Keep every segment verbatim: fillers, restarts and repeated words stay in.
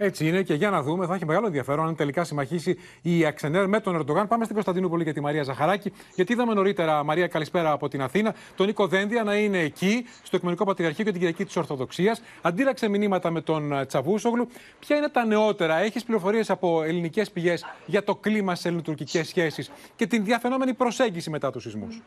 Έτσι είναι και για να δούμε, θα έχει μεγάλο ενδιαφέρον αν τελικά συμμαχίσει η Αξενέρ με τον Ερντογάν. Πάμε στην Κωνσταντινούπολη και τη Μαρία Ζαχαράκη, γιατί είδαμε νωρίτερα, Μαρία, καλησπέρα από την Αθήνα, τον Νίκο Δένδια να είναι εκεί, στο Οικουμενικό Πατριαρχείο και την Κυριακή της Ορθοδοξίας. Αντίλαξε μηνύματα με τον Τσαβούσογλου. Ποια είναι τα νεότερα, έχεις πληροφορίες από ελληνικές πηγές για το κλίμα στις ελληνοτουρκικές σχέσεις και την διαφαινόμενη προσέγγιση μετά τους σεισμούς?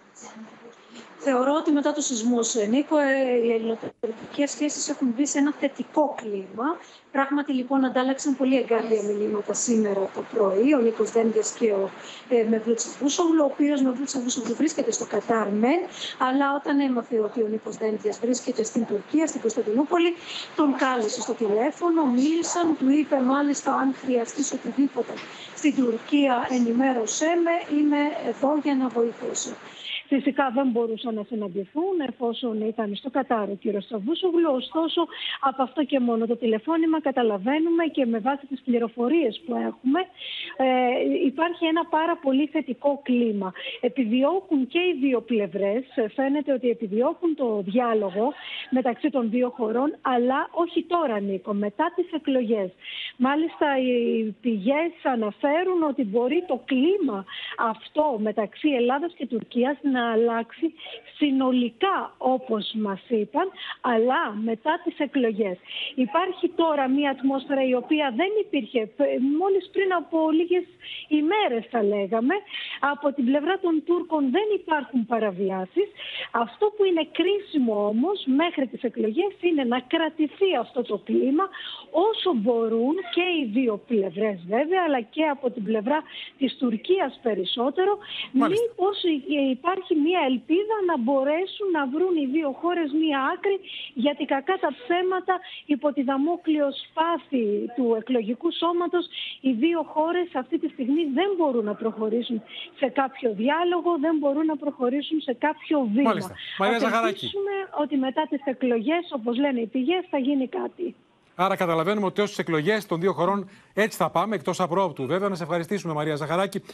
Θεωρώ ότι μετά τους σεισμούς, Νίκο, οι ελληνοτουρκικές σχέσεις έχουν μπει σε ένα θετικό κλίμα. Πράγματι, λοιπόν, αντάλλαξαν πολύ εγκάρδια μηνύματα σήμερα το πρωί, ο Νίκος Δένδιας και ο ε, Μευλού Τσαβούσογλου, ο οποίος Μευλού Τσαβούσογλου βρίσκεται στο Κατάρ μεν, αλλά όταν έμαθε ότι ο Νίκος Δένδιας βρίσκεται στην Τουρκία, στην Κωνσταντινούπολη, τον κάλεσε στο τηλέφωνο, μίλησαν, του είπε μάλιστα αν χρειαστείς οτιδήποτε στην Τουρκία ενημέρωσέ με, είμαι εδώ για να βοηθήσω. Φυσικά δεν μπορούσαν να συναντηθούν εφόσον ήταν στο Κατάρ ο κ. Τσαβούσογλου. Ωστόσο, από αυτό και μόνο το τηλεφώνημα καταλαβαίνουμε και με βάση τις πληροφορίες που έχουμε, ε, υπάρχει ένα πάρα πολύ θετικό κλίμα. Επιδιώκουν και οι δύο πλευρές, φαίνεται ότι επιδιώκουν το διάλογο μεταξύ των δύο χωρών, αλλά όχι τώρα, Νίκο, μετά τις εκλογές. Μάλιστα, οι πηγές αναφέρουν ότι μπορεί το κλίμα αυτό μεταξύ Ελλάδας και Τουρκίας να να αλλάξει συνολικά όπως μας είπαν, αλλά μετά τις εκλογές. Υπάρχει τώρα μια ατμόσφαιρα η οποία δεν υπήρχε μόλις πριν από λίγες ημέρες, θα λέγαμε. Από την πλευρά των Τούρκων δεν υπάρχουν παραβιάσεις. Αυτό που είναι κρίσιμο όμως μέχρι τις εκλογές είναι να κρατηθεί αυτό το κλίμα όσο μπορούν και οι δύο πλευρές βέβαια, αλλά και από την πλευρά της Τουρκίας περισσότερο. Μάλιστα. Μήπως υπάρχει μια ελπίδα να μπορέσουν να βρουν οι δύο χώρες μια άκρη, γιατί κακά τα ψέματα υπό τη δαμόκλειο σπάθη του εκλογικού σώματος οι δύο χώρες αυτή τη στιγμή δεν μπορούν να προχωρήσουν σε κάποιο διάλογο, δεν μπορούν να προχωρήσουν σε κάποιο βήμα. Μάλιστα. Μαρία Ζαχαράκη. Ότι μετά τις εκλογές, όπως λένε οι πηγές, θα γίνει κάτι. Άρα καταλαβαίνουμε ότι ως τις εκλογές των δύο χωρών έτσι θα πάμε, εκτός απρόπτου βέβαια. Να σε ευχαριστήσουμε, Μαρία Ζαχαράκη.